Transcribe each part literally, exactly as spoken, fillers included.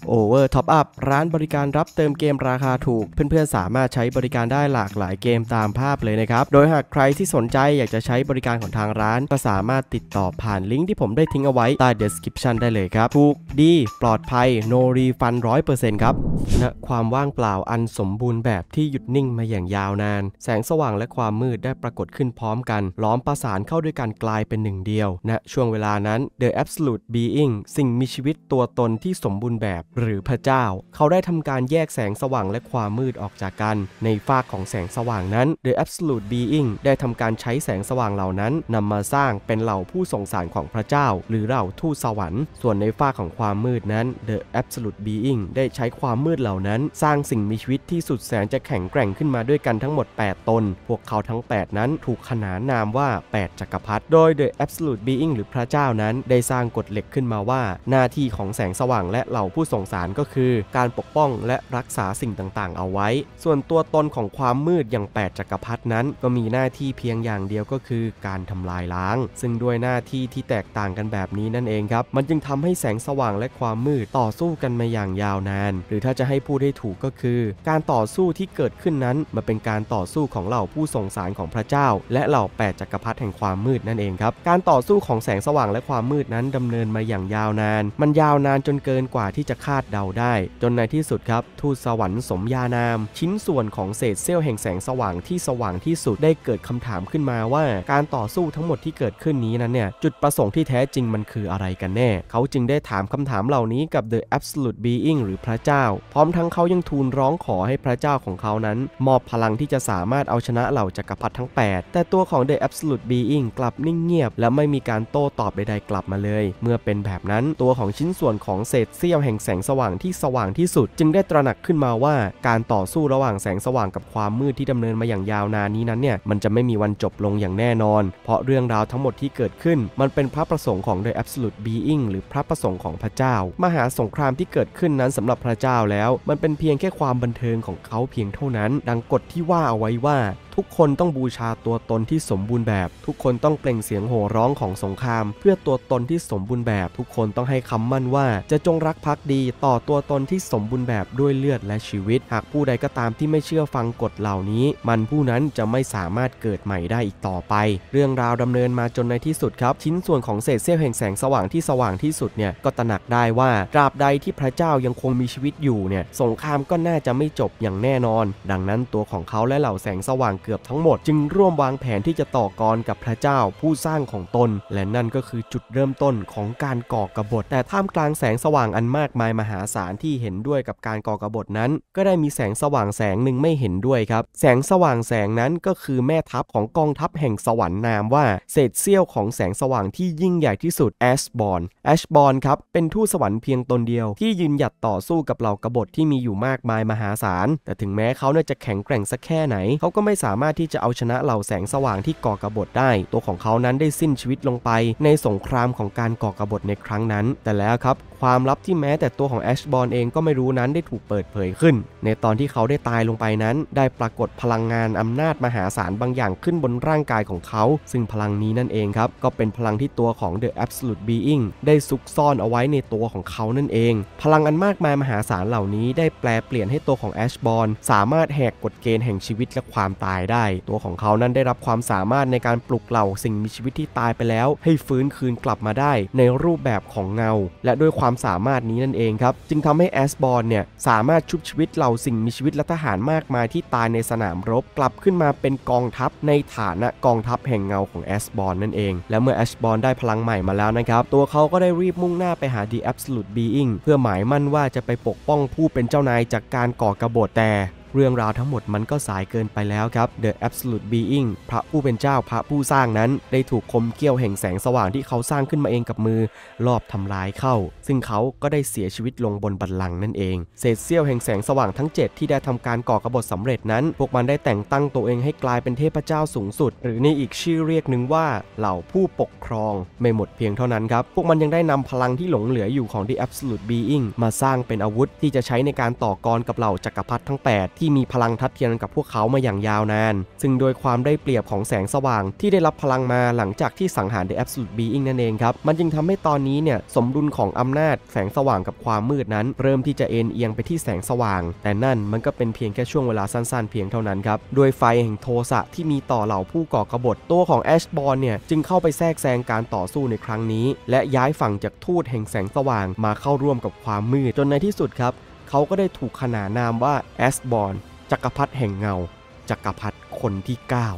Over Top Up ร้านบริการรับเติมเกมราคาถูกเพื่อนๆสามารถใช้บริการได้หลากหลายเกมตามภาพเลยนะครับโดยหากใครที่สนใจอยากจะใช้บริการของทางร้านก็สามารถติดต่อผ่านลิงก์ที่ผมได้ทิ้งเอาไว้ใต้ description ได้เลยครับถูกดีปลอดภัย no refund ร้อยเปอร์เซ็นต์ ครับณความว่างเปล่าอันสมบูรณ์แบบที่หยุดนิ่งมาอย่างยาวนานแสงสว่างและความมืดได้ปรากฏขึ้นพร้อมกันล้อมประสานเข้าด้วยกันกลายเป็นหนึ่งเดียวณช่วงเวลานั้น The Absolute Being สิ่งมีชีวิตตัวตนที่สมบูรณ์แบบหรือพระเจ้าเขาได้ทำการแยกแสงสว่างและความมืดออกจากกันในฟากของแสงสว่างนั้น The Absolute Being ได้ทำการใช้แสงสว่างเหล่านั้นนำมาสร้างเป็นเหล่าผู้ทรงสารของพระเจ้าหรือเหล่าทูตสวรรค์ส่วนในฟากของความมืดนั้น The Absolute Being ได้ใช้ความมืดเหล่านั้นสร้างสิ่งมีชีวิตที่สุดแสนจะแข็งแกร่งขึ้นมาด้วยกันทั้งหมดแปดตนพวกเขาทั้งแปดนั้นถูกขนานนามว่าแปดจักรพรรดิโดย The Absolute Being หรือพระเจ้านั้นได้สร้างกฎเหล็กขึ้นมาว่าหน้าที่ของแสงสว่างและเหล่าผู้ทรงสารก็คือการปกป้องและรักษาสิ่งต่างๆเอาไว้ส่วนตัวตนของความมืดอย่างแปดจักรพรรดินั้นก็มีหน้าที่เพียงอย่างเดียวก็คือการทำลายล้างซึ่งด้วยหน้าที่ที่แตกต่างกันแบบนี้นั่นเองครับมันจึงทำให้แสงสว่างและความมืดต่อสู้กันมาอย่างยาวนานหรือถ้าจะให้พูดให้ถูกก็คือการต่อสู้ที่เกิดขึ้นนั้นมันเป็นการต่อสู้ของเหล่าผู้ทรงสารของพระเจ้าและเหล่าแปดจักรพรรดิแห่งความมืดนั่นเองครับการต่อสู้ของแสงสว่างและความมืดนั้นดำเนินมาอย่างยาวนานมันยาวนานจนเกินกว่าที่จะคาดเดาได้จนในที่สุดครับทูตสวรรค์สมญานามชิ้นส่วนของเศษเสี้ยวแห่งแสงสว่างที่สว่างที่สุดได้เกิดคำถามขึ้นมาว่าการต่อสู้ทั้งหมดที่เกิดขึ้นนี้นั้นเนี่ยจุดประสงค์ที่แท้จริงมันคืออะไรกันแน่เขาจึงได้ถามคำถามเหล่านี้กับ The Absolute Being หรือพระเจ้าพร้อมทั้งเขายังทูลร้องขอให้พระเจ้าของเขานั้นมอบพลังที่จะสามารถเอาชนะเหล่าจักรพรรดิทั้งแปดแต่ตัวของ The Absolute Being กลับนิ่งเงียบและไม่มีการโต้ตอบใดๆกลับมาเลยเมื่อเป็นแบบนั้นตัวของชิ้นส่วนของเศษเสี้ยวแห่งแสงสว่างที่สว่างที่สุดจึงได้ตระหนักขึ้นมาว่าการต่อสู้ระหว่างแสงสว่างกับความมืดที่ดำเนินมาอย่างยาวนานนี้นั้นเนี่ยมันจะไม่มีวันจบลงอย่างแน่นอนเพราะเรื่องราวทั้งหมดที่เกิดขึ้นมันเป็นพระประสงค์ของ The Absolute Being หรือพระประสงค์ของพระเจ้ามหาสงครามที่เกิดขึ้นนั้นสำหรับพระเจ้าแล้วมันเป็นเพียงแค่ความบันเทิงของเขาเพียงเท่านั้นดังกฎที่ว่าเอาไว้ว่าทุกคนต้องบูชาตัวตนที่สมบูรณ์แบบทุกคนต้องเปล่งเสียงโห่ร้องของสงครามเพื่อตัวตนที่สมบูรณ์แบบทุกคนต้องให้คำมั่นว่าจะจงรักภักดีต่อตัวตนที่สมบูรณ์แบบด้วยเลือดและชีวิตหากผู้ใดก็ตามที่ไม่เชื่อฟังกฎเหล่านี้มันผู้นั้นจะไม่สามารถเกิดใหม่ได้อีกต่อไปเรื่องราวดำเนินมาจนในที่สุดครับชิ้นส่วนของเศษเสี้ยวแห่งแสงสว่างที่สว่างที่สุดเนี่ยก็ตระหนักได้ว่าตราบใดที่พระเจ้ายังคงมีชีวิตอยู่เนี่ยสงครามก็น่าจะไม่จบอย่างแน่นอนดังนั้นตัวของเขาและเหล่าแสงสว่างเกือบทั้งหมดจึงร่วมวางแผนที่จะต่อกรกับพระเจ้าผู้สร้างของตนและนั่นก็คือจุดเริ่มต้นของการก่อกบฏแต่ท่ามกลางแสงสว่างอันมากมายมหาศาลที่เห็นด้วยกับการก่อกบฏนั้นก็ได้มีแสงสว่างแสงหนึ่งไม่เห็นด้วยครับแสงสว่างแสงนั้นก็คือแม่ทัพของกองทัพแห่งสวรรค์นามว่าเศษเสี้ยวของแสงสว่างที่ยิ่งใหญ่ที่สุดแอชบอร์นแอชบอร์นครับเป็นทูตสวรรค์เพียงตนเดียวที่ยืนหยัดต่อสู้กับเหล่ากบฏที่มีอยู่มากมายมหาศาลแต่ถึงแม้เขาจะแข็งแกร่งสักแค่ไหนเขาก็ไม่สามารถที่จะเอาชนะเหล่าแสงสว่างที่ก่อกบฏได้ตัวของเขานั้นได้สิ้นชีวิตลงไปในสงครามของการก่อกบฏในครั้งนั้นแต่แล้วครับความลับที่แม้แต่ตัวของแอชบอร์นเองก็ไม่รู้นั้นได้ถูกเปิดเผยขึ้นในตอนที่เขาได้ตายลงไปนั้นได้ปรากฏพลังงานอำนาจมหาศาลบางอย่างขึ้นบนร่างกายของเขาซึ่งพลังนี้นั่นเองครับก็เป็นพลังที่ตัวของ The Absolute Being ได้ซุกซ่อนเอาไว้ในตัวของเขานั่นเองพลังอันมากมายมหาศาลเหล่านี้ได้แปลเปลี่ยนให้ตัวของแอชบอร์นสามารถแหกกฎเกณฑ์แห่งชีวิตและความตายได้ตัวของเขานั้นได้รับความสามารถในการปลุกเหล่าสิ่งมีชีวิตที่ตายไปแล้วให้ฟื้นคืนกลับมาได้ในรูปแบบของเงาและด้วยความสามารถนี้นั่นเองครับจึงทำให้แอชบอร์นเนี่ยสามารถชุบชีวิตเหล่าสิ่งมีชีวิตและทหารมากมายที่ตายในสนามรบกลับขึ้นมาเป็นกองทัพในฐานะกองทัพแห่งเงาของแอชบอร์นนั่นเองและเมื่อแอชบอร์นได้พลังใหม่มาแล้วนะครับตัวเขาก็ได้รีบมุ่งหน้าไปหา The Absolute Being เพื่อหมายมั่นว่าจะไปปกป้องผู้เป็นเจ้านายจากการก่อกบฏแต่เรื่องราวทั้งหมดมันก็สายเกินไปแล้วครับ The Absolute Being พระผู้เป็นเจ้าพระผู้สร้างนั้นได้ถูกคมเขี้ยวแห่งแสงสว่างที่เขาสร้างขึ้นมาเองกับมือลอบทำลายเข้าซึ่งเขาก็ได้เสียชีวิตลงบนบัลลังก์นั่นเองเศษเสี้ยวแห่งแสงสว่างทั้งเจ็ดที่ได้ทำการก่อกบฏสำเร็จนั้นพวกมันได้แต่งตั้งตัวเองให้กลายเป็นเทพเจ้าสูงสุดหรือในอีกชื่อเรียกหนึ่งว่าเหล่าผู้ปกครองไม่หมดเพียงเท่านั้นครับพวกมันยังได้นำพลังที่หลงเหลืออยู่ของ The Absolute Being มาสร้างเป็นอาวุธที่จะใช้ในการต่อกรกับเหล่าจักรพรรดิทั้งแปดทที่มีพลังทัดเทียมกับพวกเขามาอย่างยาวนานซึ่งโดยความได้เปรียบของแสงสว่างที่ได้รับพลังมาหลังจากที่สังหาร The Absolute Being นั่นเองครับมันจึงทำให้ตอนนี้เนี่ยสมดุลของอำนาจแสงสว่างกับความมืดนั้นเริ่มที่จะเอ็นเอียงไปที่แสงสว่างแต่นั่นมันก็เป็นเพียงแค่ช่วงเวลาสั้นๆเพียงเท่านั้นครับด้วยไฟแห่งโทสะที่มีต่อเหล่าผู้ก่อกบฏตัวของแอชบอร์นเนี่ยจึงเข้าไปแทรกแซงการต่อสู้ในครั้งนี้และย้ายฝั่งจากทูตแห่งแสงสว่างมาเข้าร่วมกับความมืดจนในที่สุดครับเขาก็ได้ถูกขนานนามว่าแอชบอร์นจักรพรรดิแห่งเงาจักรพรรดิคนที่เก้า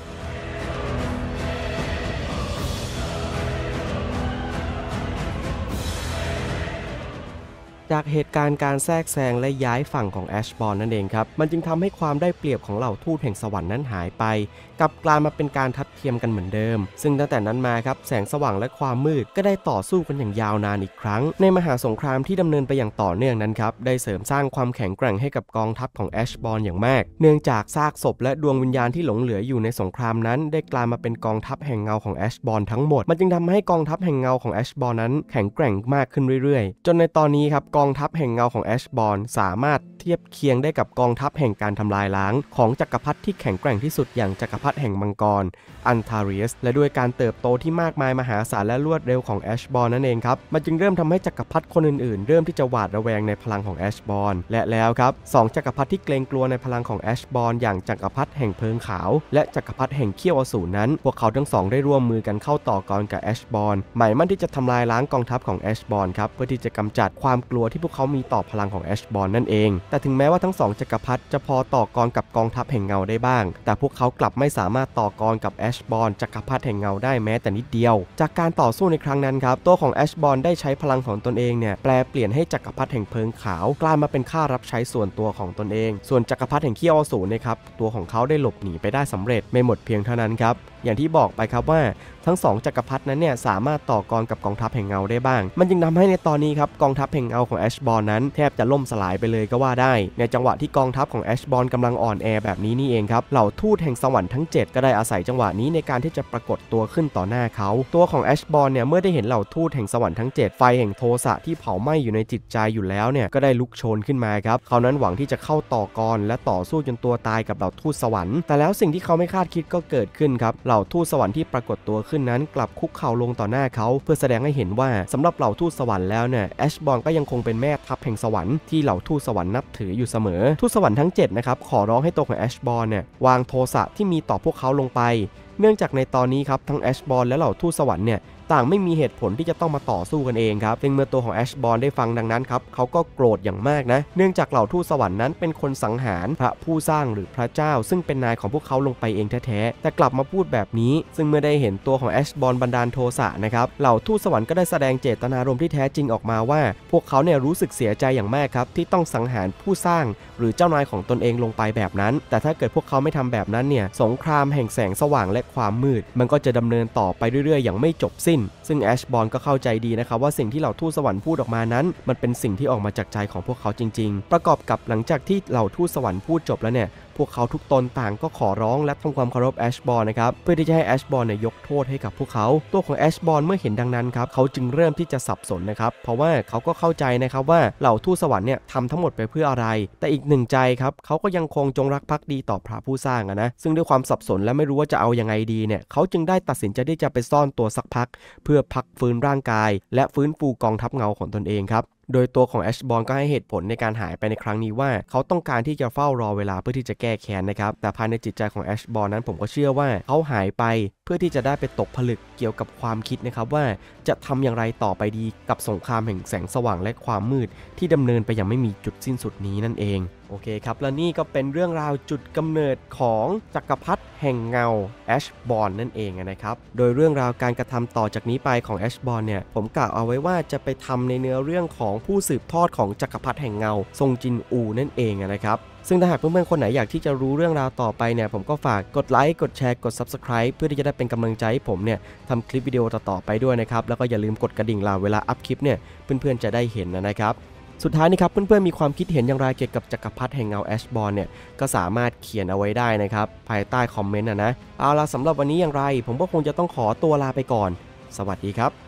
จากเหตุการณ์การแทรกแซงและย้ายฝั่งของแอชบอร์นนั่นเองครับมันจึงทำให้ความได้เปรียบของเหล่าทูตแห่งสวรรค์นั้นหายไปกลับกลายมาเป็นการทัดเทียมกันเหมือนเดิมซึ่งตั้งแต่นั้นมาครับแสงสว่างและความมืดก็ได้ต่อสู้กันอย่างยาวนานอีกครั้งในมหาสงครามที่ดำเนินไปอย่างต่อเนื่องนั้นครับได้เสริมสร้างความแข็งแกร่งให้กับกองทัพของแอชบอร์นอย่างมากเนื่องจากซากศพและดวงวิญญาณที่หลงเหลืออยู่ในสงครามนั้นได้กลายมาเป็นกองทัพแห่งเงาของแอชบอร์นทั้งหมดมันจึงทำให้กองทัพแห่งเงาของแอชบอร์นนั้นแข็งแกร่งมากขึ้นเรื่อยๆจนในตอนนี้ครับกองทัพแห่งเงาของแอชบอร์นสามารถเทียบเคียงได้กับกองทัพแห่งการทำลายล้างของจักรพรรดิที่แข็งแกร่งที่สุดอย่างจักรพรรดิแห่งมังกรอันทาริสและด้วยการเติบโตที่มากมายมหาศาลและรวดเร็วของแอชบอร์นนั่นเองครับมันจึงเริ่มทำให้จักรพรรดิคนอื่นๆเริ่มที่จะหวาดระแวงในพลังของแอชบอร์นและแล้วครับสองจักรพรรดิที่เกรงกลัวในพลังของแอชบอร์นอย่างจักรพรรดิแห่งเพลิงขาวและจักรพรรดิแห่งเขี้ยวอสูรนั้นพวกเขาทั้งสองได้ร่วมมือกันเข้าต่อกรกับแอชบอร์นหมายมั่นที่จะทำลายล้างกองทัพของแอชบอร์นครับเพื่อที่จะกำจัดความกลัวที่พวกเขามีต่อพลังของแอชบอร์นนั่นเองแต่ถึงแม้ว่าทั้งสองจักรพรรดิจะพอต่อกรกับกองทัพแห่งเงาได้บ้างแต่พวกเขากลับไม่สามารถต่อกรกับแอชบอร์นจักรพรรดิแห่งเงาได้แม้แต่นิดเดียวจากการต่อสู้ในครั้งนั้นครับตัวของแอชบอร์นได้ใช้พลังของตนเองเนี่ยแปลเปลี่ยนให้จักรพรรดิแห่งเพลิงขาวกลายมาเป็นข้ารับใช้ส่วนตัวของตนเองส่วนจักรพรรดิแห่งเขี้ยวอสูรนะครับตัวของเขาได้หลบหนีไปได้สำเร็จไม่หมดเพียงเท่านั้นครับอย่างที่บอกไปครับว่าทั้งสองจักรพรรดินั้นเนี่ยสามารถต่อกรกับกองทัพแห่งเงาได้บ้างมันจึงทำให้ในตอนนี้ครับกองทัพแห่งเงาของแอชบอร์นนั้นแทบจะล่มสลายไปเลยก็ว่าได้ในจังหวะที่กองทัพของแอชบอร์นกำลังอ่อนแอแบบนี้นี่เองครับเหล่าทูตแห่งสวรรค์ทั้งเจ็ดก็ได้อาศัยจังหวะนี้ในการที่จะปรากฏตัวขึ้นต่อหน้าเขาตัวของแอชบอร์นเนี่ยเมื่อได้เห็นเหล่าทูตแห่งสวรรค์ทั้งเจ็ดไฟแห่งโทสะที่เผาไหม้อยู่ในจิตใจอยู่แล้วเนี่ยก็ได้ลุกโชนขึ้นมาครับเขานั้นหวังที่จะเข้าต่อกรและต่อสู้จนตัวตายกับเหล่าทูตสวรรค์แต่แล้วสิ่งที่เขาไม่คาดคิดก็เกิดขึ้นครับเหล่าทูตสวรรค์ที่ปรากฏตัวขึ้นนั้นกลับคุกเข่าลงต่อหน้าเขาเพื่อแสดงให้เห็นว่าสำหรับเหล่าทูตสวรรค์แล้วเนี่ยแอชบอร์นก็ยังคงเป็นแม่ทัพแห่งสวรรค์ที่เหล่าทูตสวรรค์นับถืออยู่เสมอทูตสวรรค์ทั้งเจ็ดนะครับขอร้องให้ตัวของแอชบอร์นเนี่ยวางโทสะที่มีต่อพวกเขาลงไปเนื่องจากในตอนนี้ครับทั้งแอชบอร์นและเหล่าทูตสวรรค์เนี่ยต่างไม่มีเหตุผลที่จะต้องมาต่อสู้กันเองครับซึ่งเมื่อตัวของแอชบอร์นได้ฟังดังนั้นครับเขาก็โกรธอย่างมากนะเนื่องจากเหล่าทูตสวรรค์นั้นเป็นคนสังหารพระผู้สร้างหรือพระเจ้าซึ่งเป็นนายของพวกเขาลงไปเองแท้ๆแต่กลับมาพูดแบบนี้ซึ่งเมื่อได้เห็นตัวของแอชบอร์นบันดาลโทสะนะครับเหล่าทูตสวรรค์ก็ได้แสดงเจตนารมณ์ที่แท้จริงออกมาว่าพวกเขาเนี่ยรู้สึกเสียใจอย่างมากครับที่ต้องสังหารผู้สร้างหรือเจ้านายของตนเองลงไปแบบนั้นแต่ถ้าเกิดพวกเขาไม่ทำแบบนั้นเนี่ยสงครามแห่งแสงสว่างและความมืดมันก็จะดำเนินต่อไปเรื่อยๆอย่างไม่จบสิ้นซึ่งแอชบอร์นก็เข้าใจดีนะครับว่าสิ่งที่เหล่าทูตสวรรค์พูดออกมานั้นมันเป็นสิ่งที่ออกมาจากใจของพวกเขาจริงๆประกอบกับหลังจากที่เหล่าทูตสวรรค์พูดจบแล้วเนี่ยพวกเขาทุกตนต่างก็ขอร้องและทำความเคารพแอชบอร์นนะครับเพื่อที่จะให้แอชบอร์นเนี่ยยกโทษให้กับพวกเขาตัวของแอชบอร์นเมื่อเห็นดังนั้นครับเขาจึงเริ่มที่จะสับสนนะครับเพราะว่าเขาก็เข้าใจนะครับว่าเหล่าทูตสวรรค์เนี่ยทำทั้งหมดไปเพื่ออะไรแต่อีกหนึ่งใจครับเขาก็ยังคงจงรักภักดีต่อพระผู้สร้างนะซึ่งด้วยความสับสนและไม่รู้ว่าจะเอายังไงดีเนี่ยเขาจึงได้ตัดสินใจที่จะไปซ่อนตัวสักพักเพื่อพักฟื้นร่างกายและฟื้นฟูกองทัพเงาของตนเองครับโดยตัวของแอชบอร์นก็ให้เหตุผลในการหายไปในครั้งนี้ว่าเขาต้องการที่จะเฝ้ารอเวลาเพื่อที่จะแก้แค้นนะครับแต่ภายในจิตใจของแอชบอร์นนั้นผมก็เชื่อว่าเขาหายไปเพื่อที่จะได้ไปตกผลึกเกี่ยวกับความคิดนะครับว่าจะทำอย่างไรต่อไปดีกับสงครามแห่งแสงสว่างและความมืดที่ดำเนินไปอย่างไม่มีจุดสิ้นสุดนี้นั่นเองโอเคครับและนี่ก็เป็นเรื่องราวจุดกำเนิดของจักรพรรดิแห่งเงาแอชบอร์นนั่นเองนะครับโดยเรื่องราวการกระทำต่อจากนี้ไปของแอชบอร์นเนี่ยผมกล่าวเอาไว้ว่าจะไปทำในเนื้อเรื่องของผู้สืบทอดของจักรพรรดิแห่งเงาซงจินอูนั่นเองนะครับซึ่งถ้าหากเพื่อนๆคนไหนอยากที่จะรู้เรื่องราวต่อไปเนี่ยผมก็ฝากกดไลค์กดแชร์กด ซับสไครบ์ เพื่อที่จะได้เป็นกำลังใจให้ผมเนี่ยทำคลิปวิดีโอต่อๆไปด้วยนะครับแล้วก็อย่าลืมกดกระดิ่งล่ะเวลาอัพคลิปเนี่ยเพื่อนๆจะได้เห็นนะครับสุดท้ายนี้ครับเพื่อนๆมีความคิดเห็นอย่างไรเกี่ยวกับจักรพรรดิแห่งเงาแอชบอร์นเนี่ยก็สามารถเขียนเอาไว้ได้นะครับภายใต้คอมเมนต์นะนะเอาล่ะสำหรับวันนี้อย่างไรผมก็คงจะต้องขอตัวลาไปก่อนสวัสดีครับ